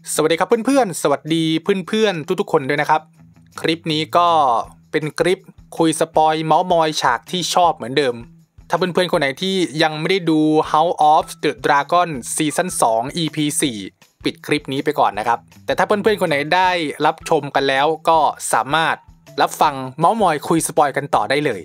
สวัสดีครับเพื่อนๆสวัสดีเพื่อนๆทุกๆคนด้วยนะครับคลิปนี้ก็เป็นคลิปคุยสปอยเมาส์มอยฉากที่ชอบเหมือนเดิมถ้าเพื่อนๆคนไหนที่ยังไม่ได้ดู House of the Dragon ซีซั่น2 EP 4ปิดคลิปนี้ไปก่อนนะครับแต่ถ้าเพื่อนๆคนไหนได้รับชมกันแล้วก็สามารถรับฟังเมาส์มอยคุยสปอยกันต่อได้เลย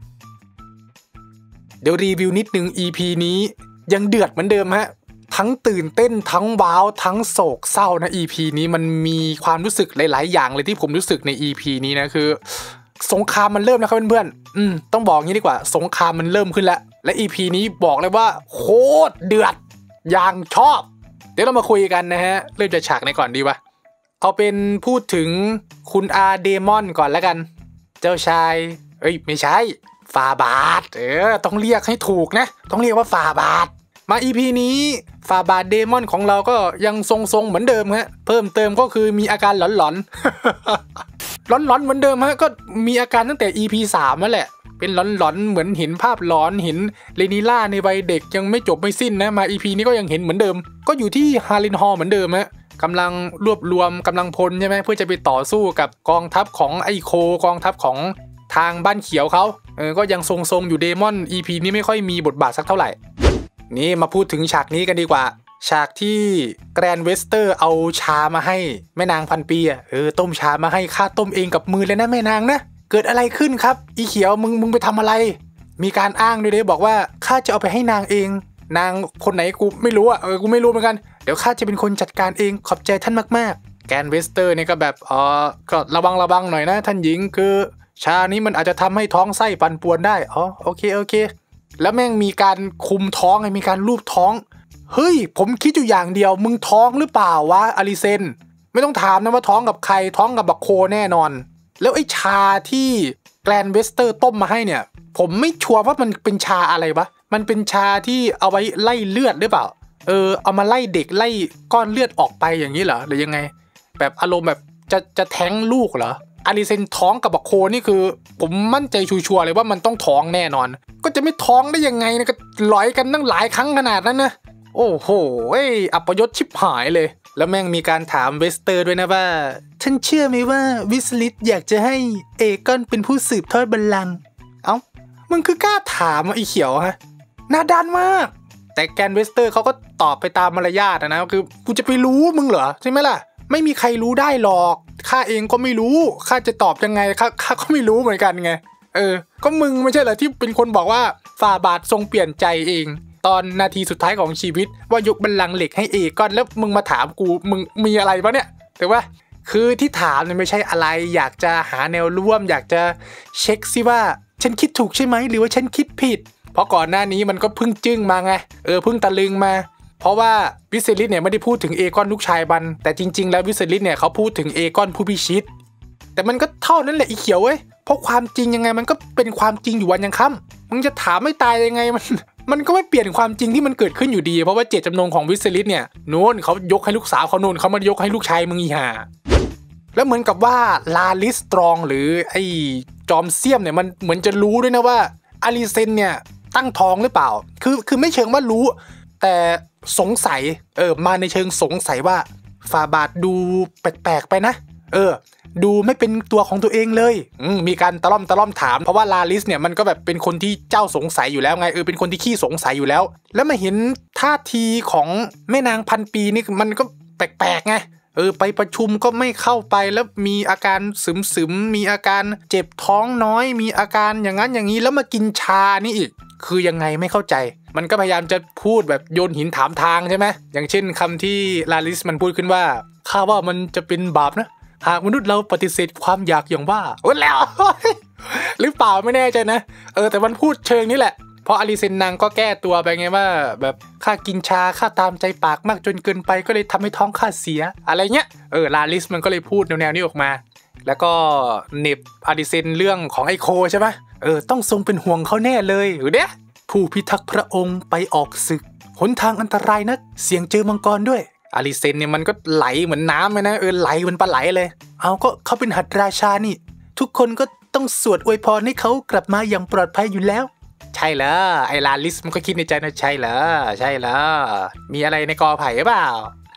เดี๋ยวรีวิวนิดนึง EP นี้ยังเดือดเหมือนเดิมฮะทั้งตื่นเต้นทั้งว้าวทั้งโศกเศร้านะ EP นี้มันมีความรู้สึกหลายๆอย่างเลยที่ผมรู้สึกใน EP นี้นะคือสงครามมันเริ่มแล้วครับเพื่อนๆต้องบอกงี้ดีกว่าสงครามมันเริ่มขึ้นแล้วและ EP นี้บอกเลยว่าโคตรเดือดอย่างชอบเดี๋ยวเรามาคุยกันนะฮะเริ่มจากฉากไหนก่อนดีวะเอาเป็นพูดถึงคุณอาเดมอนก่อนแล้วกันเจ้าชายไม่ใช่ฟาบาทต้องเรียกให้ถูกนะต้องเรียกว่าฟาบาทมา EP นี้ฟาบาทเดมอนของเราก็ยังทรงๆเหมือนเดิมฮะเพิ่มเติมก็คือมีอาการหลอนๆ หลอนๆเหมือนเดิมฮะก็มีอาการตั้งแต่ EP 3นั่นแหละเป็นหลอนๆเหมือนเห็นภาพหลอนเห็นเรนิล่าในวัยเด็กยังไม่จบไม่สิ้นนะมา EP นี้ก็ยังเห็นเหมือนเดิมก็อยู่ที่ฮารินฮอลเหมือนเดิมฮะกำลังรวบรวมกำลังพลใช่ไหมเพื่อจะไปต่อสู้กับกองทัพของไอโคกองทัพของทางบ้านเขียวเขาก็ยังทรงๆอยู่เดมอน EP นี้ไม่ค่อยมีบทบาทสักเท่าไหร่นี่มาพูดถึงฉากนี้กันดีกว่าฉากที่แกรนเวสเตอร์เอาชามาให้แม่นางพันปีต้มชามาให้ข้าต้มเองกับมือเลยนะแม่นางนะเกิดอะไรขึ้นครับอีเขียวมึงไปทำอะไรมีการอ้างด้วยบอกว่าข้าจะเอาไปให้นางเองนางคนไหนกูไม่รู้กูไม่รู้เหมือนกันเดี๋ยวข้าจะเป็นคนจัดการเองขอบใจท่านมากๆแกรนเวสเตอร์เนี่ยก็แบบก็ระวังหน่อยนะท่านหญิงคือชานี้มันอาจจะทำให้ท้องไส้ปั่นป่วนได้โอเคแล้วแม่งมีการคุมท้องมีการลูบท้องเฮ้ยผมคิดอยู่อย่างเดียวมึงท้องหรือเปล่าวะอลิเซนไม่ต้องถามนะว่าท้องกับใครท้องกับบักโคแน่นอนแล้วไอ้ชาที่แกรนเวสเตอร์ต้มมาให้เนี่ยผมไม่ชัวร์ว่ามันเป็นชาอะไรวะมันเป็นชาที่เอาไว้ไล่เลือดหรือเปล่าเอามาไล่เด็กไล่ก้อนเลือดออกไปอย่างนี้เหรอหรือยังไงแบบอารมณ์แบบจะแท้งลูกเหรออลิเซนท้องกับบักโคนี่คือผมมั่นใจชัวร์เลยว่ามันต้องท้องแน่นอนก็จะไม่ท้องได้ยังไงนะก็หลอยกันตั้งหลายครั้งขนาดนั้นนะโอ้โหอัปยศชิบหายเลยแล้วแม่งมีการถามเวสเตอร์ด้วยนะว่าท่านเชื่อไหมว่าวิสลิตอยากจะให้เอกอนเป็นผู้สืบทอดบัลลังก์มึงคือกล้าถามไอ้เขียวฮะหน้าด้านมากแต่แกนเวสเตอร์เขาก็ตอบไปตามมารยาทนะคือกูจะไปรู้มึงเหรอใช่ไหมล่ะไม่มีใครรู้ได้หรอกข้าเองก็ไม่รู้ข้าจะตอบยังไงข้าก็ไม่รู้เหมือนกันไงก็มึงไม่ใช่เหรอที่เป็นคนบอกว่าฝ่าบาททรงเปลี่ยนใจเองตอนนาทีสุดท้ายของชีวิตว่ายกบัลลังก์เหล็กให้เอกอนแล้วมึงมาถามกูมึงมีอะไรวะเนี่ยแต่ว่าคือที่ถามเนี่ยไม่ใช่อะไรอยากจะหาแนวร่วมอยากจะเช็คซิว่าฉันคิดถูกใช่ไหมหรือว่าฉันคิดผิดเพราะก่อนหน้านี้มันก็เพิ่งจึ้งมาไงเพิ่งตะลึงมาเพราะว่าวิเซริสเนี่ยไม่ได้พูดถึงเอกอนลูกชายมันแต่จริงๆแล้ววิเซริสเนี่ยเขาพูดถึงเอกอนผู้พิชิตแต่มันก็เท่านั้นแหละอีเขียวเพราะความจริงยังไงมันก็เป็นความจริงอยู่วันยังค่ำมึงจะถามไม่ตายยังไงมันก็ไม่เปลี่ยนความจริงที่มันเกิดขึ้นอยู่ดีเพราะว่าเจตจำนงของวิเซริสเนี่ยนู้นเขายกให้ลูกสาวเขานู้นเขามายกให้ลูกชายมึงอีห่าแล้วเหมือนกับว่าลาลิสตรองหรือไอ้จอมเสี้ยมเนี่ยมันเหมือนจะรู้ด้วยนะว่าอาริเซนเนี่ยตั้งท้องหรือเปล่าคือไม่เชิงว่ารู้แต่สงสัยมาในเชิงสงสัยว่าฟาบาทดูแปลกๆไปนะดูไม่เป็นตัวของตัวเองเลยมีการตะล่อมถามเพราะว่าลาลิสเนี่ยมันก็แบบเป็นคนที่เจ้าสงสัยอยู่แล้วไงเป็นคนที่ขี้สงสัยอยู่แล้วแล้วมาเห็นท่าทีของแม่นางพันปีนี่มันก็แปลกๆไงไปประชุมก็ไม่เข้าไปแล้วมีอาการซึมมีอาการเจ็บท้องน้อยมีอาการอย่างนั้นอย่างนี้แล้วมากินชานี่อีกคือยังไงไม่เข้าใจมันก็พยายามจะพูดแบบโยนหินถามทางใช่ไหมอย่างเช่นคำที่ลาลิสมันพูดขึ้นว่าข้าว่ามันจะเป็นบาปนะหากมนุษย์เราปฏิเสธความอยากอย่างว่าแล้ว หรือเปล่าไม่แน่ใจนะแต่มันพูดเชิงนี้แหละเพราะอลิเซนนางก็แก้ตัวไปไงว่าแบบข้ากินชาข้าตามใจปากมากจนเกินไปก็เลยทำให้ท้องข้าเสียอะไรเงี้ยลาลิสมันก็เลยพูดแนวนี้ออกมาแล้วก็เน็บอลิเซนเรื่องของไอโคใช่ไหมต้องทรงเป็นห่วงเขาแน่เลยเนี่ยผู้พิทักษ์พระองค์ไปออกศึกหนทางอันตรายนักเสี่ยงเจอมังกรด้วยอาริเซนเนี่ยมันก็ไหลเหมือนน้ำเลยนะไหลเหมือนปลาไหลเลยก็เขาเป็นหัตถราชานี่ทุกคนก็ต้องสวดอวยพรให้เขากลับมาอย่างปลอดภัยอยู่แล้วใช่เหรอไอลาลิสมันก็คิดในใจนะใช่เหรอมีอะไรในกอไผ่หรือเปล่า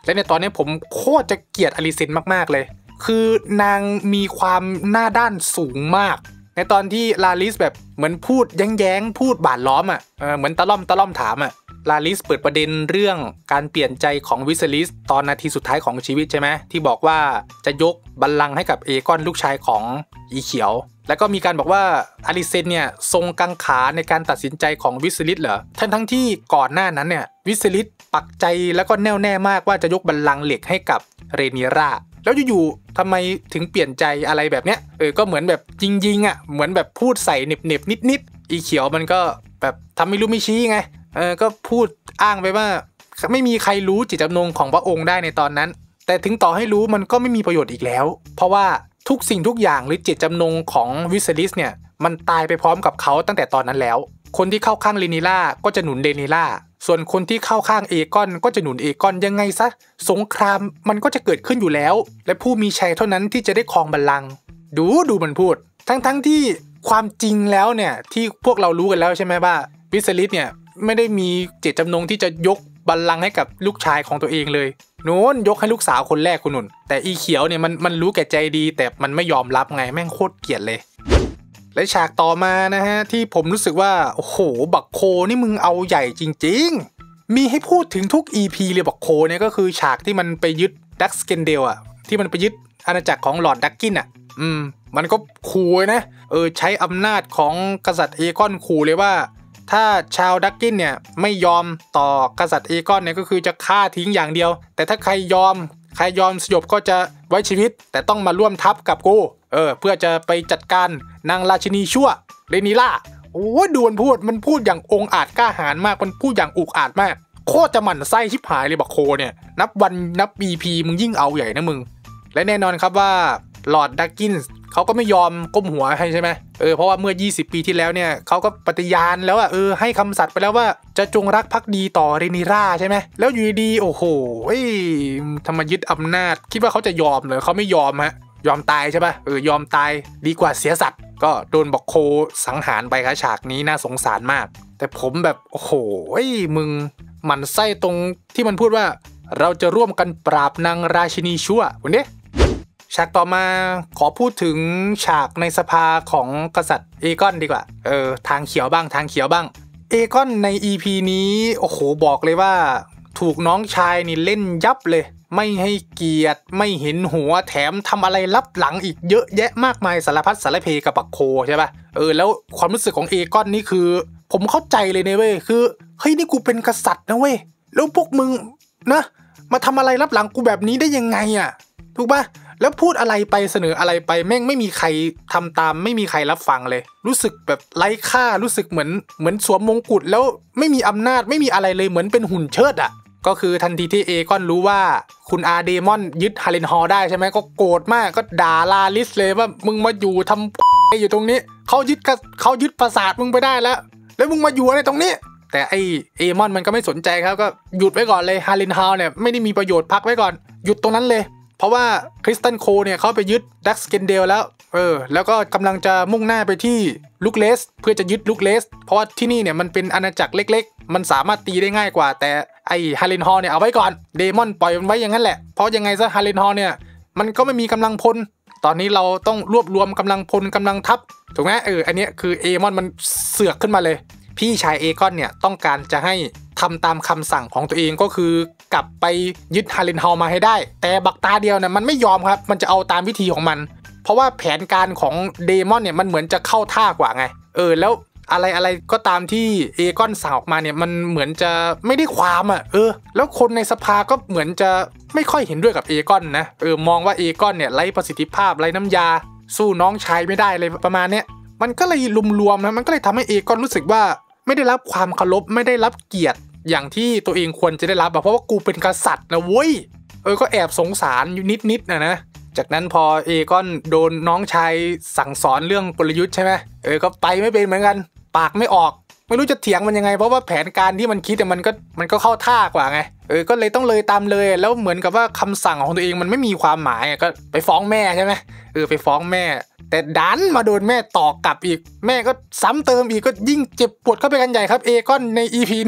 และในตอนนี้ผมโคตรจะเกลียดอลิเซนมากๆเลยคือนางมีความหน้าด้านสูงมากในตอนที่ลาลิสแบบเหมือนพูดแย้งๆพูดบาดล้อมเหมือนตะล่อมถามลาลิสเปิดประเด็นเรื่องการเปลี่ยนใจของวิสลิสตอนนาทีสุดท้ายของชีวิตใช่ไหมที่บอกว่าจะยกบัลลังก์ให้กับเอกอนลูกชายของอีเขียวแล้วก็มีการบอกว่าอลิเซนเนี่ยทรงกังขาในการตัดสินใจของวิสลิสเหรอทั้งที่ก่อนหน้านั้นเนี่ยวิสลิสปักใจแล้วก็แน่วแน่มากว่าจะยกบัลลังก์เหล็กให้กับเรเนียร่าแล้วอยู่ๆทำไมถึงเปลี่ยนใจอะไรแบบเนี้ยก็เหมือนแบบยิงเหมือนแบบพูดใส่เน็บนิดอีเขียวมันก็แบบทำไม่รู้ไม่ชี้ไงก็พูดอ้างไปว่าไม่มีใครรู้จิตจำนงของพระองค์ได้ในตอนนั้นแต่ถึงต่อให้รู้มันก็ไม่มีประโยชน์อีกแล้วเพราะว่าทุกสิ่งทุกอย่างหรือจิตจำนงของวิสลิสเนี่ยมันตายไปพร้อมกับเขาตั้งแต่ตอนนั้นแล้วคนที่เข้าข้างเรเนียร่าก็จะหนุนเรเนียร่าส่วนคนที่เข้าข้างเอกอนก็จะหนุนเอกอนยังไงซะสงครามมันก็จะเกิดขึ้นอยู่แล้วและผู้มีชัยเท่านั้นที่จะได้ครองบัลลังก์ดูมันพูดทั้งที่ความจริงแล้วเนี่ยที่พวกเรารู้กันแล้วใช่ไหมว่าวิสลิสเนี่ยไม่ได้มีเจตจำนงที่จะยกบัลลังก์ให้กับลูกชายของตัวเองเลยโน้นยกให้ลูกสาวคนแรกคุณหนุนแต่อีเขียวเนี่ยมันรู้แก่ใจดีแต่มันไม่ยอมรับไงแม่งโคตรเกลียดเลยและฉากต่อมานะฮะที่ผมรู้สึกว่าโอ้โหบักโคนี่มึงเอาใหญ่จริงๆมีให้พูดถึงทุก EP เลยบักโคเนี่ยก็คือฉากที่มันไปยึดดักสเกนเดลที่มันไปยึดอาณาจักรของลอร์ดดักกินมันก็ขู่นะใช้อำนาจของกษัตริย์เอกอนขู่เลยว่าถ้าชาวดักกินเนี่ยไม่ยอมต่อกษัตริย์เอกอนเนี่ยก็คือจะฆ่าทิ้งอย่างเดียวแต่ถ้าใครยอมสยบก็จะไว้ชีวิตแต่ต้องมาร่วมทัพกับกูเพื่อจะไปจัดการนางราชินีชั่วเรนิล่าโอ้ดูมันพูดอย่างองอาจกล้าหาญมากมันพูดอย่างอุกอาจมากโคตรจะหมั่นไส้ชิบหายเลยบักโคเนี่ยนับวันนับ EP มึงยิ่งเอาใหญ่นะมึงและแน่นอนครับว่าลอร์ดดักกินเขาก็ไม่ยอมก้มหัวให้ใช่ไหมเพราะว่าเมื่อ20ปีที่แล้วเนี่ยเขาก็ปฏิญาณแล้วให้คำสัตย์ไปแล้วว่าจะจงรักภักดีต่อเรนิร่าใช่ไหมแล้วอยู่ดีโอ้โหทำไมยึดอำนาจคิดว่าเขาจะยอมเหรอเขาไม่ยอมยอมตายใช่ปะยอมตายดีกว่าเสียสัตว์ก็โดนบักโคสังหารไปครับฉากนี้น่าสงสารมากแต่ผมแบบโอ้โหมึงหมั่นไส้ตรงที่มันพูดว่าเราจะร่วมกันปราบนางราชินีชั่ววันนี้ฉากต่อมาขอพูดถึงฉากในสภาของกษัตริย์เอกอนดีกว่าทางเขียวบ้างเอกอนใน EP นี้โอ้โหบอกเลยว่าถูกน้องชายนี่เล่นยับเลยไม่ให้เกียรติไม่เห็นหัวแถมทำอะไรลับหลังอีกเยอะแยะมากมายสารพัดสารเพกับบักโคใช่ป่ะแล้วความรู้สึกของเอกอนนี่คือผมเข้าใจเลยนะเว้ยคือเฮ้ยนี่กูเป็นกษัตริย์นะเว้ยแล้วพวกมึงนะมาทำอะไรลับหลังกูแบบนี้ได้ยังไงถูกป่ะแล้วพูดอะไรไปเสนออะไรไปแม่งไม่มีใครทำตามไม่มีใครรับฟังเลยรู้สึกแบบไร้ค่ารู้สึกเหมือนสวมมงกุฎแล้วไม่มีอำนาจไม่มีอะไรเลยเหมือนเป็นหุ่นเชิดก็คือทันทีที่เอกอนรู้ว่าคุณอาเดมอนยึดฮาเลนฮอลได้ใช่ไหมก็โกรธมากก็ด่าลาลิสเลยว่ามึงมาอยู่ทำอยู่ตรงนี้เขายึดปราสาทมึงไปได้แล้วมึงมาอยู่อะไรตรงนี้แต่ไอเอมอนมันก็ไม่สนใจครับก็หยุดไว้ก่อนเลยฮาเลนฮอลเนี่ยไม่ได้มีประโยชน์พักไว้ก่อนหยุดตรงนั้นเลยเพราะว่าคริสตันโคเนี่ยเขาไปยึดดักสเกนเดลแล้วแล้วก็กำลังจะมุ่งหน้าไปที่ลูกเลสเพื่อจะยึดลูกเลสเพราะว่าที่นี่เนี่ยมันเป็นอาณาจักรเล็กๆมันสามารถตีได้ง่ายกว่าแต่ไอฮาเลนฮอลเนี่ยเอาไว้ก่อนเดมอนปล่อยมันไว้อย่างนั้นแหละเพราะยังไงซะฮาเลนฮอลเนี่ยมันก็ไม่มีกำลังพลตอนนี้เราต้องรวบรวมกำลังพลกำลังทัพถูกไหมอันนี้คือเอมอนมันเสือกขึ้นมาเลยพี่ชายเอกอนเนี่ยต้องการจะให้ทำตามคำสั่งของตัวเองก็คือกลับไปยึดฮาเลนฮอลมาให้ได้แต่บักตาเดียวเนี่ยมันไม่ยอมครับมันจะเอาตามวิธีของมันเพราะว่าแผนการของเดมอนเนี่ยมันเหมือนจะเข้าท่ากว่าไงแล้วอะไรก็ตามที่เอกอนสั่งออกมาเนี่ยมันเหมือนจะไม่ได้ความแล้วคนในสภาก็เหมือนจะไม่ค่อยเห็นด้วยกับเอกอนนะมองว่าเอกอนเนี่ยไร้ประสิทธิภาพไร้น้ำยาสู้น้องชายไม่ได้เลยประมาณเนี้ยมันก็เลยรวมๆนะมันก็เลยทำให้เอกอนรู้สึกว่าไม่ได้รับความเคารพไม่ได้รับเกียรติอย่างที่ตัวเองควรจะได้รับเพราะว่ากูเป็นกษัตริย์นะเว้ยก็แอบสงสารอยู่นิดนะจากนั้นพอเอกอนโดนน้องชายสั่งสอนเรื่องกลยุทธ์ใช่ไหมก็ไปไม่เป็นเหมือนกันปากไม่ออกไม่รู้จะเถียงมันยังไงเพราะว่าแผนการที่มันคิดมันก็เข้าท่ากว่าไงก็เลยต้องเลยตามเลยแล้วเหมือนกับว่าคำสั่งของตัวเองมันไม่มีความหมายก็ไปฟ้องแม่ใช่ไหมไปฟ้องแม่แต่ดันมาโดนแม่ตอกกลับอีกแม่ก็ซ้ำเติมอีกก็ยิ่งเจ็บปวดเข้าไปกันใหญ่ครับเอกอนใน EP นี้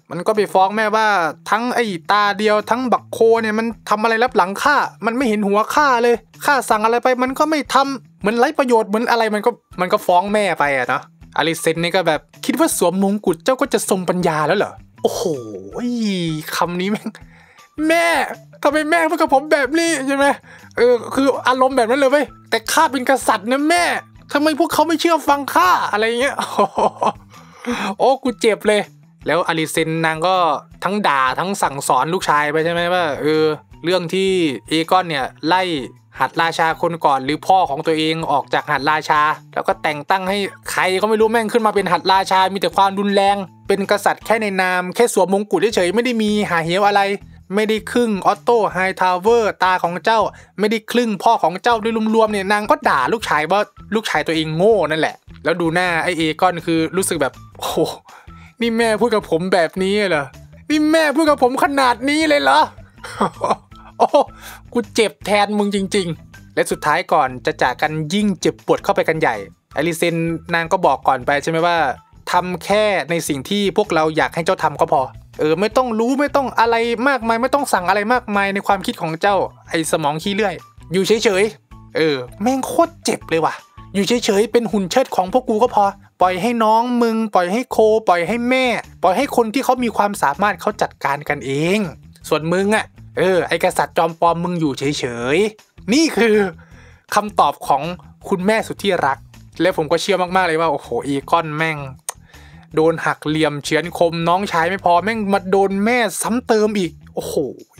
มันก็ไปฟ้องแม่ว่าทั้งไอ้ตาเดียวทั้งบักโคเนี่ยมันทำอะไรลับหลังข้ามันไม่เห็นหัวข้าเลยข้าสั่งอะไรไปมันก็ไม่ทำเหมือนไร้ประโยชน์เหมือนอะไรมันก็ฟ้องแม่ไปอะเนาะอาริเซนนี่ก็แบบคิดว่าสวมมงกุฎเจ้าก็จะทรงปัญญาแล้วเหรอโอ้โหคำนี้แม่ทำไมแม่พูดกับผมแบบนี้ใช่ไหมคืออารมณ์แบบนั้นเลยเว้ยแต่ข้าเป็นกษัตริย์นะแม่ทำไมพวกเขาไม่เชื่อฟังข้าอะไรเงี้ยโอ้กูเจ็บเลยแล้วอาริเซนนางก็ทั้งด่าทั้งสั่งสอนลูกชายไปใช่ไหมว่าเรื่องที่เอกอนเนี่ยไล่หัดราชาคนก่อนหรือพ่อของตัวเองออกจากหัดราชาแล้วก็แต่งตั้งให้ใครก็ไม่รู้แม่งขึ้นมาเป็นหัดราชามีแต่ความรุนแรงเป็นกษัตริย์แค่ในนามแค่สวมมงกุฎเฉยๆไม่ได้มีหาเหวอะไรไม่ได้ครึ่งออตโต้ไฮทาวเวอร์ตาของเจ้าไม่ได้ครึ่งพ่อของเจ้าด้วยรวมๆเนี่ยนางก็ด่าลูกชายว่าลูกชายตัวเองโง่นั่นแหละแล้วดูหน้าไอเอกอนคือรู้สึกแบบโอ้นี่แม่พูดกับผมแบบนี้เหรอนี่แม่พูดกับผมขนาดนี้เลยเหรอโอ้กูเจ็บแทนมึงจริงๆและสุดท้ายก่อนจะจากกันยิ่งเจ็บปวดเข้าไปกันใหญ่อาริเซนนางก็บอกก่อนไปใช่ไหมว่าทำแค่ในสิ่งที่พวกเราอยากให้เจ้าทำก็พอไม่ต้องรู้ไม่ต้องอะไรมากมายไม่ต้องสั่งอะไรมากมายในความคิดของเจ้าไอ้สมองขี้เลื่อยอยู่เฉยๆแม่งโคตรเจ็บเลยว่ะอยู่เฉยๆเป็นหุ่นเชิดของพวกกูก็พอปล่อยให้น้องมึงปล่อยให้โคปล่อยให้แม่ปล่อยให้คนที่เขามีความสามารถเขาจัดการกันเองส่วนมึงอะไอกษัตริย์จอมปลอมมึงอยู่เฉยๆนี่คือคำตอบของคุณแม่สุดที่รักและผมก็เชื่อมากๆเลยว่าโอ้โหเอกอนแม่งโดนหักเหลี่ยมเฉือนคมน้องชายไม่พอแม่งมาโดนแม่ซ้ำเติมอีกโอ้โห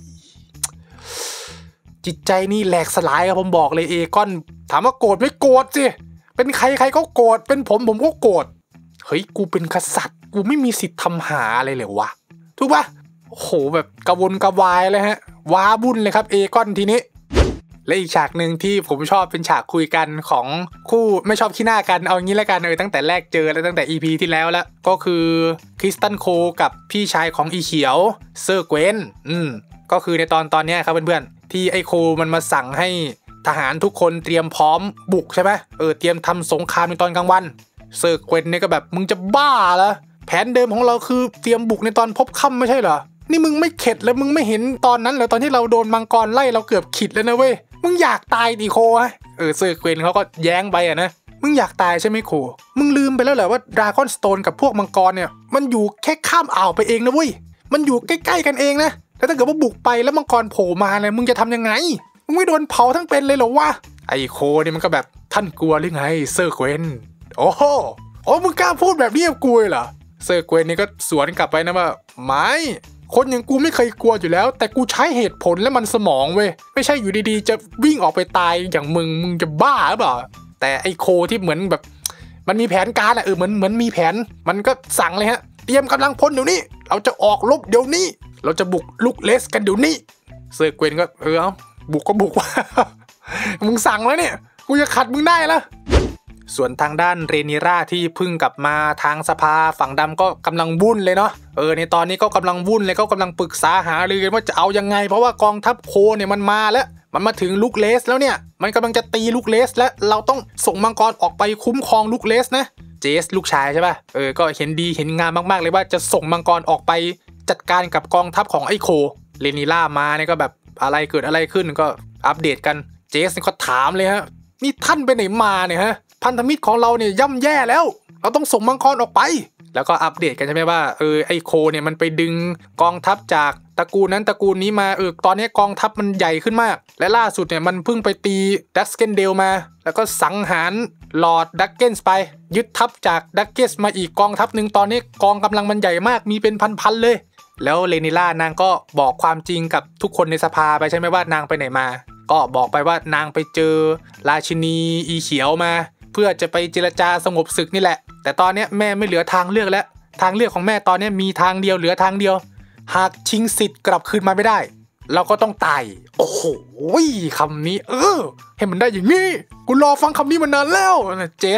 จิตใจนี่แหลกสลายครับผมบอกเลยเอกอนถามว่าโกรธไม่โกรธสิเป็นใครก็โกรธเป็นผมก็โกรธเฮ้ยกูเป็นกษัตริย์กูไม่มีสิทธิ์ทำหาอะไรเลยวะถูกปะโอ้โหแบบกระวนกระวายเลยฮะว้าบุ่นเลยครับเอกอนทีนี้และอีกฉากหนึ่งที่ผมชอบเป็นฉากคุยกันของคู่ไม่ชอบขี้หน้ากันเอางี้แล้วกันตั้งแต่แรกเจอแล้วตั้งแต่ EP ที่แล้วก็คือคริสตันโคกับพี่ชายของอีเขียวเซอร์เกวนก็คือในตอนนี้ครับเพื่อนๆที่ไอโคมันมาสั่งให้ทหารทุกคนเตรียมพร้อมบุกใช่ไหมเตรียมทำสงครามในตอนกลางวันเซอร์เกวนเนี่ยก็แบบมึงจะบ้าเหรอแผนเดิมของเราคือเตรียมบุกในตอนพบค่ำไม่ใช่เหรอนี่มึงไม่เข็ดแล้วมึงไม่เห็นตอนนั้นเหรอตอนที่เราโดนมังกรไล่เราเกือบขิดแล้วนะเว้ยมึงอยากตายดิโคฮะเซอร์เกวนเขาก็แย้งไปนะมึงอยากตายใช่ไหมโคมึงลืมไปแล้วเหรอว่าดราก้อนสโตนกับพวกมังกรเนี่ยมันอยู่แค่ข้ามอ่าวไปเองนะเว้ยมันอยู่ใกล้ๆกันเองนะแล้วถ้าเกิดว่าบุกไปแล้วมังกรโผล่มาเนี่ยมึงจะทำยังไงมึงไม่โดนเผาทั้งเป็นเลยเหรอวะไอโคนี่มันก็แบบท่านกลัวหรือไงเซอร์เกวนโอ้มึงกล้าพูดแบบนี้กับกูเหรอเซอร์เกวนนี่ก็สวนกลับไปนะว่าไม่คนอย่างกูไม่เคยกลัวอยู่แล้วแต่กูใช้เหตุผลและมันสมองเว้ยไม่ใช่อยู่ดีๆจะวิ่งออกไปตายอย่างมึงจะบ้าหรือเปล่าแต่ไอโคที่เหมือนแบบมันมีแผนการเหมือนมีแผนมันก็สั่งเลยฮะเตรียมกำลังพลเดี๋ยวนี้เราจะออกรบเดี๋ยวนี้เราจะบุกลุกเลสกันเดี๋ยวนี้เซอร์เกวนก็บุกก็บุกว่ามึงสั่งแล้วเนี่ยกูจะขัดมึงได้ละส่วนทางด้านเรนิราที่เพิ่งกลับมาทางสภาฝั่งดำก็กำลังวุ่นเลยเนาะในตอนนี้ก็กำลังวุ่นเลยก็กำลังปรึกษาหารือกันว่าจะเอายังไงเพราะว่ากองทัพโคเนี่ยมันมาแล้วมันมาถึงลูกเลสแล้วเนี่ยมันกำลังจะตีลูกเลสแล้วเราต้องส่งมังกรออกไปคุ้มครองลูกเลสนะเจสลูกชายใช่ป่ะก็เห็นดีเห็นงามมากๆเลยว่าจะส่งมังกรออกไปจัดการกับกองทัพของไอโคเรนิรามาเนี่ยก็แบบอะไรเกิดอะไรขึ้นก็อัปเดตกันเจสก็ถามเลยฮะนี่ท่านไปไหนมาเนี่ยฮะพันธมิตรของเราเนี่ยย่ำแย่แล้วเราต้องส่งมังกรออกไปแล้วก็อัปเดตกันใช่ไหมว่าไอโคเนี่ยมันไปดึงกองทัพจากตระกูลนั้นตระกูลนี้มาตอนนี้กองทัพมันใหญ่ขึ้นมากและล่าสุดเนี่ยมันเพิ่งไปตีดักเกนเดลมาแล้วก็สังหารลอร์ดดักเกนส์ไปยึดทัพจากดักเกสมาอีกกองทัพหนึ่งตอนนี้กองกำลังมันใหญ่มากมีเป็นพันๆเลยแล้วเรนิล่านางก็บอกความจริงกับทุกคนในสภาไปใช่ไหมว่านางไปไหนมาก็บอกไปว่านางไปเจอราชินีอีเขียวมาเพื่อจะไปเจรจาสงบศึกนี่แหละแต่ตอนนี้แม่ไม่เหลือทางเลือกแล้วทางเลือกของแม่ตอนนี้มีทางเดียวเหลือทางเดียวหากชิงสิทธิ์กลับคืนมาไม่ได้เราก็ต้องตายโอ้โหคำนี้ให้มันได้อย่างนี้กูรอฟังคำนี้มานานแล้วเจส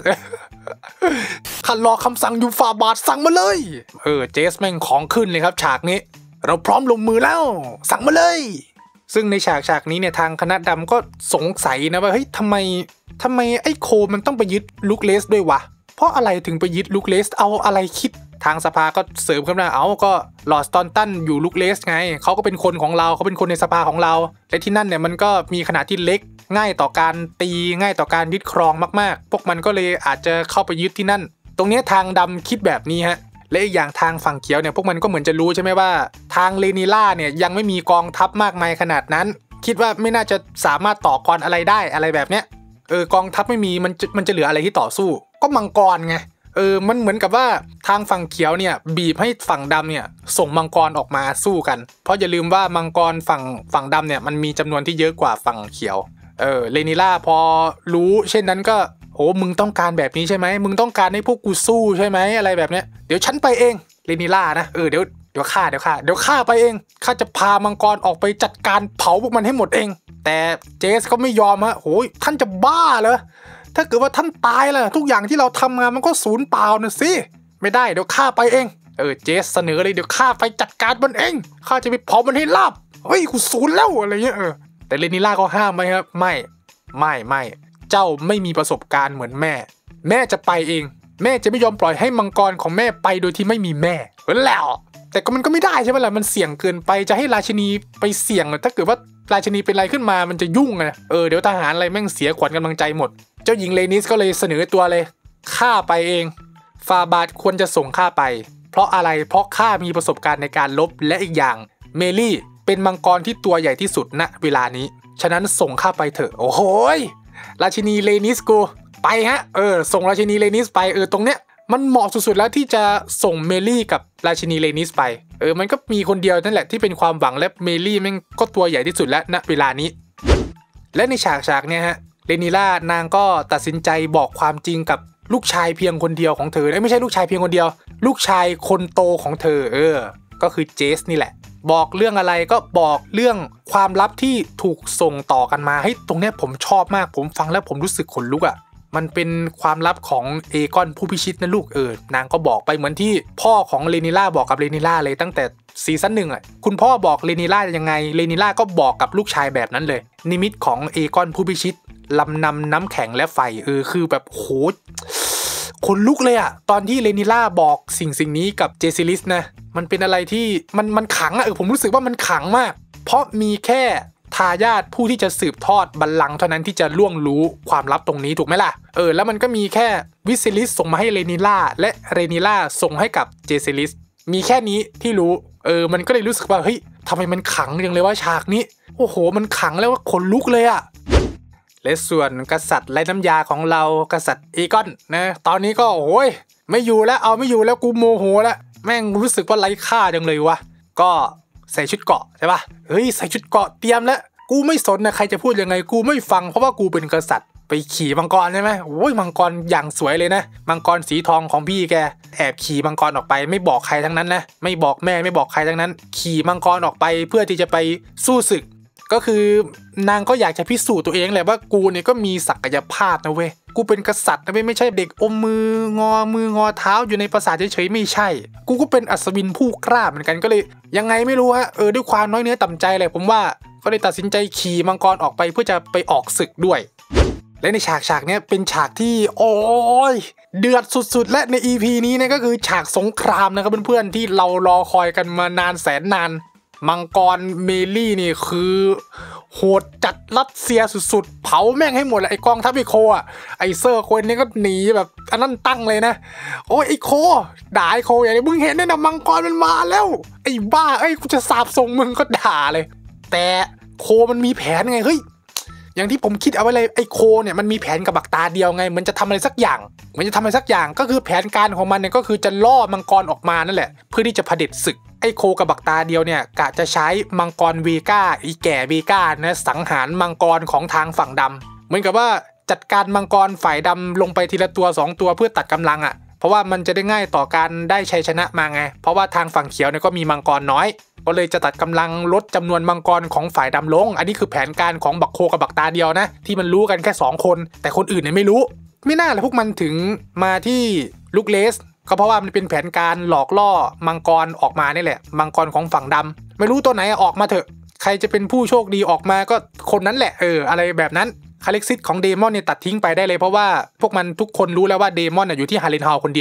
ขันรอคำสั่งอยู่ฝ่าบาทสั่งมาเลยเจสแม่งของขึ้นเลยครับฉากนี้เราพร้อมลงมือแล้วสั่งมาเลยซึ่งในฉากนี้เนี่ยทางคณะดำก็สงสัยนะว่าเฮ้ยทำไมไอ้โคมันต้องไปยึดลูกเลสด้วยวะเพราะอะไรถึงไปยึดลูกเลสเอาอะไรคิดทางสภาก็เสริมขึ้นมาก็ลอร์ดสตอนตันอยู่ลูกเลสไงเขาก็เป็นคนของเราเขาเป็นคนในสภาของเราและที่นั่นเนี่ยมันก็มีขนาดที่เล็กง่ายต่อการตีง่ายต่อการยึดครองมากๆพวกมันก็เลยอาจจะเข้าไปยึดที่นั่นตรงนี้ทางดำคิดแบบนี้ฮะและอีกอย่างทางฝั่งเขียวเนี่ยพวกมันก็เหมือนจะรู้ใช่ไหมว่าทางเลนิล่าเนี่ยยังไม่มีกองทัพมากมายขนาดนั้นคิดว่าไม่น่าจะสามารถต่อกรอะไรได้อะไรแบบเนี้ยกองทัพไม่มีมันจะเหลืออะไรที่ต่อสู้ก็มังกรไงมันเหมือนกับว่าทางฝั่งเขียวเนี่ยบีบให้ฝั่งดำเนี่ยส่งมังกรออกมาสู้กันเพราะอย่าลืมว่ามังกรฝั่งดำเนี่ยมันมีจำนวนที่เยอะกว่าฝั่งเขียวเลนิล่าพอรู้เช่นนั้นก็มึงต้องการแบบนี้ใช่ไหมมึงต้องการให้พวกกูสู้ใช่ไหมอะไรแบบเนี้ยเดี๋ยวฉันไปเองเลนิล่านะเดี๋ยวข้าไปเองข้าจะพามังกรออกไปจัดการเผาพวกมันให้หมดเองแต่เจสก็ไม่ยอมฮะท่านจะบ้าเหรอถ้าเกิดว่าท่านตายล่ะทุกอย่างที่เราทำมามันก็สูญเปล่านะสิไม่ได้เดี๋ยวข้าไปเองเจสเสนอเลยเดี๋ยวข้าไปจัดการมันเองข้าจะไปเผามันให้ราบกูสูญแล้วอะไรเงี้ยแต่เลนิล่าก็ห้ามไว้ครับไม่เจ้าไม่มีประสบการณ์เหมือนแม่จะไปเองแม่จะไม่ยอมปล่อยให้มังกรของแม่ไปโดยที่ไม่มีแม่แล้วแต่ก็มันก็ไม่ได้ใช่ไหมล่ะมันเสี่ยงเกินไปจะให้ราชินีไปเสี่ยงถ้าเกิดว่าราชินีเป็นอะไรขึ้นมามันจะยุ่งนะเดี๋ยวทหารอะไรแม่งเสียขวัญกำลังใจหมดเจ้าหญิงเลนิสก็เลยเสนอตัวเลยข้าไปเองฟาบาทควรจะส่งข้าไปเพราะอะไรเพราะข้ามีประสบการณ์ในการลบและอีกอย่างเมลี่เป็นมังกรที่ตัวใหญ่ที่สุดณเวลานี้ฉะนั้นส่งข้าไปเถอะโอ้โหราชินีเลนิสกูไปฮะส่งราชินีเลนิสไปตรงเนี้ยมันเหมาะสุดๆแล้วที่จะส่งเมลี่กับราชินีเลนิสไปมันก็มีคนเดียวนั่นแหละที่เป็นความหวังและเมลี่แม่งก็ตัวใหญ่ที่สุดแล้วณเวลานี้และในฉากเนี่ยฮะเลนิล่านางก็ตัดสินใจบอกความจริงกับลูกชายเพียงคนเดียวของเธอไม่ใช่ลูกชายเพียงคนเดียวลูกชายคนโตของเธอก็คือเจสนี่แหละบอกเรื่องอะไรก็บอกเรื่องความลับที่ถูกส่งต่อกันมาตรงเนี้ยผมชอบมากผมฟังแล้วผมรู้สึกขนลุกมันเป็นความลับของเอกอนผู้พิชิตนะลูกนางก็บอกไปเหมือนที่พ่อของเลนิล่าบอกกับเลนิล่าเลยตั้งแต่ซีซั่น 1คุณพ่อบอกเลนิล่ายังไงเลนิล่าก็บอกกับลูกชายแบบนั้นเลยนิมิตของเอกอนผู้พิชิตลำนำน้ำแข็งและไฟคือแบบโหขนลุกเลยตอนที่เลนิล่าบอกสิ่งนี้กับเจซิลิสนะมันเป็นอะไรที่มันขังผมรู้สึกว่ามันขังมากเพราะมีแค่ทายาทผู้ที่จะสืบทอดบัลลังก์เท่านั้นที่จะล่วงรู้ความลับตรงนี้ถูกไหมล่ะแล้วมันก็มีแค่วิซิลิสส่งมาให้เรนิล่าและเรนิล่าส่งให้กับเจซิลิสมีแค่นี้ที่รู้มันก็เลยรู้สึกว่าเฮ้ยทำไมมันขังจังเลยว่าฉากนี้โอ้โหมันขังแล้วว่าขนลุกเลยและส่วนกษัตริย์ไร้น้ำยาของเรากษัตริย์เอกอนนะตอนนี้ก็โอ้ยไม่อยู่แล้วกูโมโหแล้วแม่งรู้สึกว่าไร้ค่าจังเลยวะก็ใส่ชุดเกราะใช่ป่ะใส่ชุดเกราะเตรียมแล้วกูไม่สนนะใครจะพูดยังไงกูไม่ฟังเพราะว่ากูเป็นกษัตริย์ไปขี่มังกรใช่ไหมมังกรอย่างสวยเลยนะมังกรสีทองของพี่แกแอบขี่มังกรออกไปไม่บอกใครทั้งนั้นนะไม่บอกแม่ไม่บอกใครทั้งนั้นขี่มังกรออกไปเพื่อที่จะไปสู้ศึกก็คือนางก็อยากจะพิสูจน์ตัวเองแหละว่ากูเนี่ยก็มีศักยภาพนะเว้ยกูเป็นกษัตริย์นะเว้ยไม่ใช่เด็กอมมืองอเท้าอยู่ในปราสาทเฉยๆไม่ใช่กูก็เป็นอัศวินผู้กล้าเหมือนกันก็เลยยังไงไม่รู้ฮะด้วยความน้อยเนื้อต่ำใจเลยผมว่าก็เลยตัดสินใจขี่มังกรออกไปเพื่อจะไปออกศึกด้วยและในฉากเนี้ยเป็นฉากที่โอ้ยเดือดสุดๆและใน EP นี้เนี่ยก็คือฉากสงครามนะครับเพื่อนๆที่เรารอคอยกันมานานแสนนานมังกรเมลี่นี่คือโหดจัดรัสเซียสุดๆเผาแม่งให้หมดเลยไอกองทัพไอโคไอเซอร์คนนี้ก็หนีแบบอันนั้นตั้งเลยนะโอ้ยไอโคด่าไอโคอย่างนี้มึงเห็นได้นะมังกรมันมาแล้วไอบ้ากูจะสาบส่งมึงก็ด่าเลยแต่โคมันมีแผนไงเฮ้ยอย่างที่ผมคิดเอาไว้เลยไอโคเนี่ยมันมีแผนกับบักตาเดียวไงมันจะทำอะไรสักอย่างก็คือแผนการของมันเนี่ยก็คือจะล่อมังกรออกมานั่นแหละเพื่อที่จะเผด็จศึกไอโคกับบักตาเดียวเนี่ยกะจะใช้มังกรเวก้าอีแก่เวก้านะสังหารมังกรของทางฝั่งดำเหมือนกับว่าจัดการมังกรฝ่ายดำลงไปทีละตัว2ตัวเพื่อตัดกำลังเพราะว่ามันจะได้ง่ายต่อการได้ชัยชนะมาไงเพราะว่าทางฝั่งเขียวเนี่ยก็มีมังกรน้อยก็เลยจะตัดกำลังลดจำนวนมังกรของฝ่ายดำลงอันนี้คือแผนการของบักโคกับบักตาเดียวนะที่มันรู้กันแค่2คนแต่คนอื่นเนี่ยไม่รู้ไม่น่าเลยพวกมันถึงมาที่ลูกเลสก็เพราะว่ามันเป็นแผนการหลอกล่อมังกรออกมานี่แหละมังกรของฝั่งดำไม่รู้ตัวไหนออกมาเถอะใครจะเป็นผู้โชคดีออกมาก็คนนั้นแหละอะไรแบบนั้นคาเล็กซิสของเดมอนเนี่ยตัดทิ้งไปได้เลยเพราะว่าพวกมันทุกคนรู้แล้วว่าเดมอนอยู่ที่ฮาเลนฮาวคนเดียว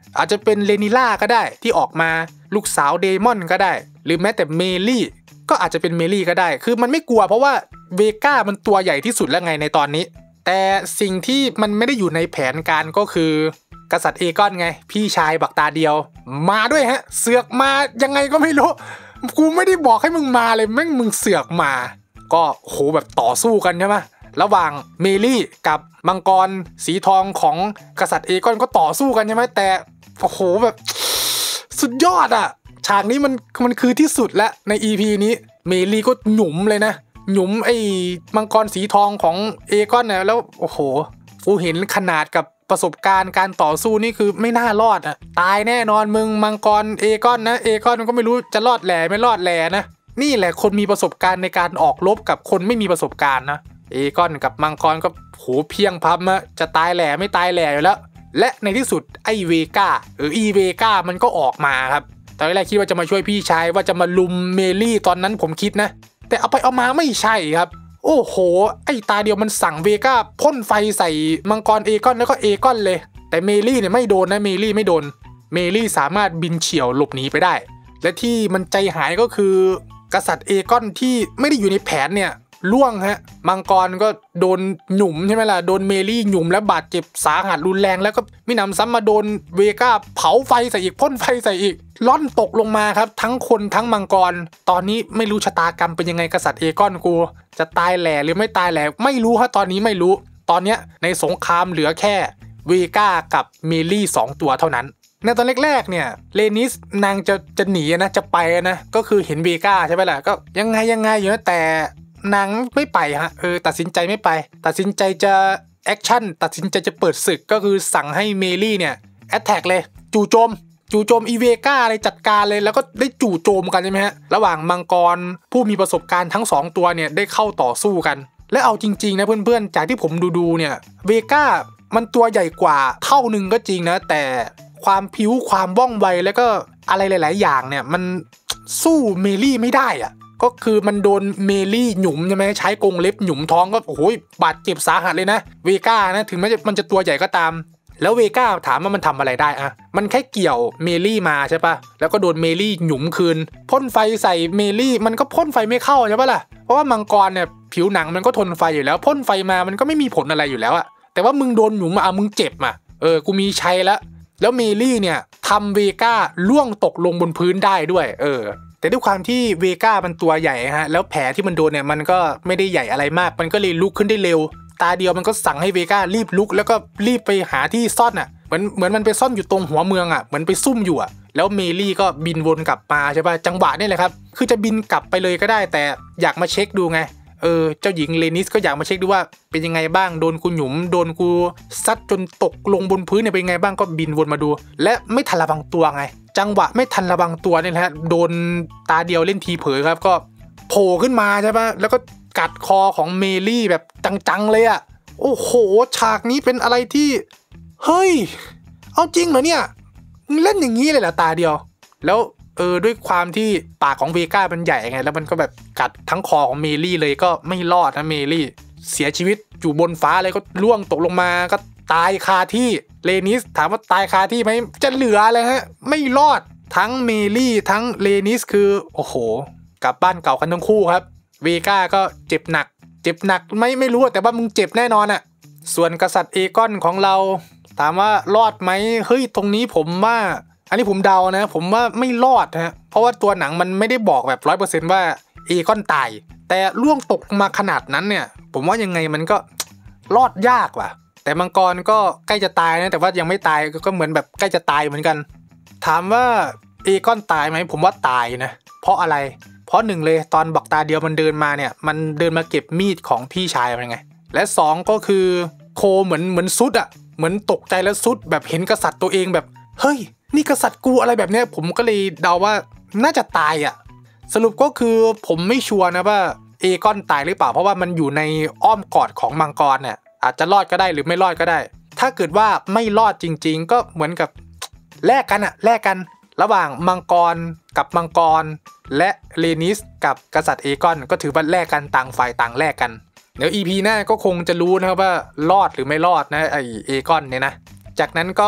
อาจจะเป็นเลนิล่าก็ได้ที่ออกมาลูกสาวเดมอนก็ได้หรือแม้แต่เมลี่ก็อาจจะเป็นเมลี่ก็ได้คือมันไม่กลัวเพราะว่าเวก้ามันตัวใหญ่ที่สุดแล้วไงในตอนนี้แต่สิ่งที่มันไม่ได้อยู่ในแผนการก็คือกษัตริย์เอกอนไงพี่ชายบักตาเดียวมาด้วยฮะเสือกมายังไงก็ไม่รู้กูไม่ได้บอกให้มึงมาเลยแม่งมึงเสือกมาก็โหแบบต่อสู้กันใช่ไหมระหว่างเมลี่กับมังกรสีทองของกษัตริย์เอกอนก็ต่อสู้กันใช่ไหมแต่โอ้โหแบบสุดยอดอ่ะฉากนี้มันคือที่สุดแล้วใน EP นี้เมลี่ก็หยุมเลยนะหยุมไอ้มังกรสีทองของเอกอนเนี่ยแล้วโอ้โหกูเห็นขนาดกับประสบการณ์การต่อสู้นี่คือไม่น่ารอดอ่ะตายแน่นอนมึงมังกรเอกอนนะเอกอนก็ไม่รู้จะรอดแหล่ไม่รอดแหล่นะนี่แหละคนมีประสบการณ์ในการออกรบกับคนไม่มีประสบการณ์นะเอกอนกับมังกรก็โหเพียงพับอะจะตายแหล่ไม่ตายแหล่อยู่แล้วและในที่สุดไอเวก้าอีเวก้ามันก็ออกมาครับตอนแรกคิดว่าจะมาช่วยพี่ชายว่าจะมาลุมเมลี่ตอนนั้นผมคิดนะแต่เอาไปเอามาไม่ใช่ครับโอ้โหไอตาเดียวมันสั่งเวก้าพ่นไฟใส่มังกรเอกอนแล้วก็เอกอนเลยแต่เมลี่เนี่ยไม่โดนนะเมลี่ไม่โดนเมลี่สามารถบินเฉี่ยวหลบหนีไปได้และที่มันใจหายก็คือกษัตริย์เอกอนที่ไม่ได้อยู่ในแผนเนี่ยล่วงฮะมังกรก็โดนหยุมใช่ไหมล่ะโดนเมลี่หยุมแล้วบาดเจ็บสาหัสรุนแรงแล้วก็มิหนำซ้ำมาโดนเวก้าเผาไฟใส่อีกพ่นไฟใส่อีกล่อนตกลงมาครับทั้งคนทั้งมังกรตอนนี้ไม่รู้ชะตากรรมเป็นยังไงกษัตริย์เอกอนกูจะตายแหล่หรือไม่ตายแหล่ไม่รู้ฮะตอนนี้ไม่รู้ตอนเนี้ยในสงครามเหลือแค่เวก้ากับเมลี่2ตัวเท่านั้นในตอนแรกๆเนี่ยเลนิสนางจะหนีนะจะไปนะก็คือเห็นเวก้าใช่ไหมล่ะก็ยังไงอยู่นะแต่นางไม่ไปฮะตัดสินใจไม่ไปตัดสินใจจะแอคชั่นตัดสินใจจะเปิดศึกก็คือสั่งให้เมลี่เนี่ยแอตแทกเลยจู่โจมอีเวก้าอะไรจัดการเลยแล้วก็ได้จู่โจมกันใช่ไหมฮะระหว่างมังกรผู้มีประสบการณ์ทั้ง2ตัวเนี่ยได้เข้าต่อสู้กันและเอาจริงๆนะเพื่อนๆจากที่ผมดูเนี่ยเวก้ามันตัวใหญ่กว่าเท่านึงก็จริงนะแต่ความผิวความว่องไวแล้วก็อะไรหลายๆอย่างเนี่ยมันสู้เมลี่ไม่ได้อะก็คือมันโดนเมลี่หยุมใช่ไหมใช้กรงเล็บหยุมท้องก็โอ้โหบาดเจ็บสาหัสเลยนะเวก้านะถึงแม้มันจะตัวใหญ่ก็ตามแล้วเวก้าถามว่ามันทำอะไรได้อะมันแค่เกี่ยวเมลี่มาใช่ปะแล้วก็โดนเมลี่หยุมคืนพ่นไฟใส่เมลี่มันก็พ่นไฟไม่เข้าใช่ปะล่ะเพราะว่ามังกรเนี่ยผิวหนังมันก็ทนไฟอยู่แล้วพ่นไฟมามันก็ไม่มีผลอะไรอยู่แล้วอะแต่ว่ามึงโดนหยุมมึงเจ็บอ่ะกูมีชัยแล้วเมลี่เนี่ยทำเวก้าล่วงตกลงบนพื้นได้ด้วยแต่ด้วยความที่เวก้ามันตัวใหญ่ฮะแล้วแผลที่มันโดนเนี่ยมันก็ไม่ได้ใหญ่อะไรมากมันก็เลยลุกขึ้นได้เร็วตาเดียวมันก็สั่งให้เวก้ารีบลุกแล้วก็รีบไปหาที่ซ่อนอ่ะเหมือนมันไปซ่อนอยู่ตรงหัวเมืองอ่ะเหมือนไปซุ่มอยู่อ่ะแล้วเมลี่ก็บินวนกลับมาใช่ป่ะจังหวะนี่แหละครับคือจะบินกลับไปเลยก็ได้แต่อยากมาเช็คดูไงเจ้าหญิงเลนิสก็อยากมาเช็คดูว่าเป็นยังไงบ้างโดนกูหยุมโดนกูซัดจนตกลงบนพื้นเนี่ยเป็นยังไงบ้างก็บินวนมาดูและไม่ทันระวังตัวไงจังหวะไม่ทันระวังตัวนี่แหละโดนตาเดียวเล่นทีเผยครับก็โผล่ขึ้นมาใช่ปะแล้วก็กัดคอของเมลี่แบบจังๆเลยอ่ะโอ้โหฉากนี้เป็นอะไรที่เฮ้ยเอาจริงเหรอเนี่ยเล่นอย่างนี้เลยเหรอตาเดียวแล้วด้วยความที่ปากของเวก้ามันใหญ่ไงแล้วมันก็แบบกัดทั้งคอของเมลี่เลยก็ไม่รอดนะเมลี่เสียชีวิตอยู่บนฟ้าเลยก็ล่วงตกลงมาก็ตายคาที่เลนิสถามว่าตายคาที่ไหมจะเหลือเลยฮะไม่รอดทั้งเมลี่ทั้งเลนิสคือโอ้โหกลับบ้านเก่ากันทั้งคู่ครับเวก้าก็เจ็บหนักไม่รู้แต่ว่ามึงเจ็บแน่นอนอ่ะส่วนกษัตริย์เอกอนของเราถามว่ารอดไหมเฮ้ยตรงนี้ผมว่าอันนี้ผมเดานะผมว่าไม่รอดฮะเพราะว่าตัวหนังมันไม่ได้บอกแบบ 100% ว่าเอกอนตายแต่ล่วงตกมาขนาดนั้นเนี่ยผมว่ายังไงมันก็รอดยากว่ะแต่มังกรก็ใกล้จะตายนะแต่ว่ายังไม่ตายก็เหมือนแบบใกล้จะตายเหมือนกันถามว่าเอกอนตายไหมผมว่าตายนะเพราะอะไรเพราะหนึ่งเลยตอนบักตาเดียวมันเดินมาเนี่ยมันเดินมาเก็บมีดของพี่ชายมันไงและ2ก็คือโคเหมือนซุดอ่ะเหมือนตกใจแล้วซุดแบบเห็นกษัตริย์ตัวเองแบบเฮ้ยนี่กษัตริย์กูอะไรแบบเนี้ยผมก็เลยเดาว่าน่าจะตายอ่ะสรุปก็คือผมไม่ชัวร์นะว่าเอกอนตายหรือเปล่าเพราะว่ามันอยู่ในอ้อมกอดของมังกรเนี่ยอาจจะรอดก็ได้หรือไม่รอดก็ได้ถ้าเกิดว่าไม่รอดจริงๆก็เหมือนกับแลกกันระหว่างมังกรกับมังกรและเลนิสกับกษัตริย์เอกอนก็ถือว่าแลกกันต่างฝ่ายต่างแลกกันเดี๋ยว EP หน้าก็คงจะรู้นะครับว่ารอดหรือไม่รอดนะไอเอกอนเนี่ยนะจากนั้นก็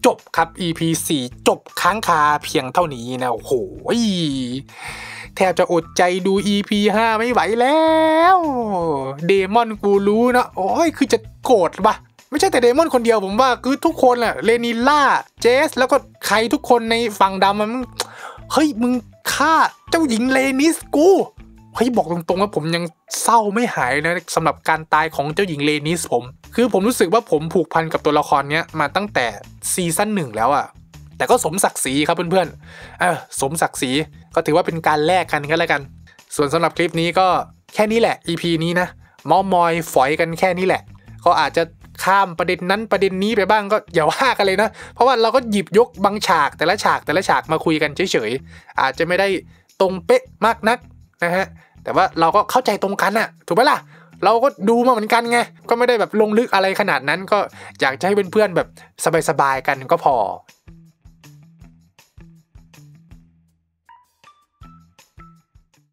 จบครับ EP 4จบค้างคาเพียงเท่านี้นะโอ้โหแทบจะอดใจดู EP 5ไม่ไหวแล้วเดมอนกูรู้นะโอ้ยคือจะโกรธปะไม่ใช่แต่เดมอนคนเดียวผมว่าคือทุกคนแหละเลนิล่าเจสแล้วก็ใครทุกคนในฝั่งดำมันเฮ้ยมึงฆ่าเจ้าหญิงเลนิสกูเฮ้ยบอกตรงๆว่าผมยังเศร้าไม่หายนะสำหรับการตายของเจ้าหญิงเลนิสผมรู้สึกว่าผมผูกพันกับตัวละครเนี้ยมาตั้งแต่ซีซั่น1แล้วอะแต่ก็สมศักดิ์ศรีครับเพื่อนๆสมศักดิ์ศรีก็ถือว่าเป็นการแลกกันแล้วกันส่วนสำหรับคลิปนี้ก็แค่นี้แหละ EP นี้นะเมามอยฝอยกันแค่นี้แหละก็อาจจะข้ามประเด็นนั้นประเด็นนี้ไปบ้างก็อย่าว่ากันเลยนะเพราะว่าเราก็หยิบยกบางฉากแต่ละฉากมาคุยกันเฉยๆอาจจะไม่ได้ตรงเป๊ะมากนักนะฮะแต่ว่าเราก็เข้าใจตรงกันอะถูกไหมล่ะเราก็ดูมาเหมือนกันไงก็ไม่ได้แบบลงลึกอะไรขนาดนั้นก็อยากจะให้เพื่อนๆแบบสบายๆกันก็พอ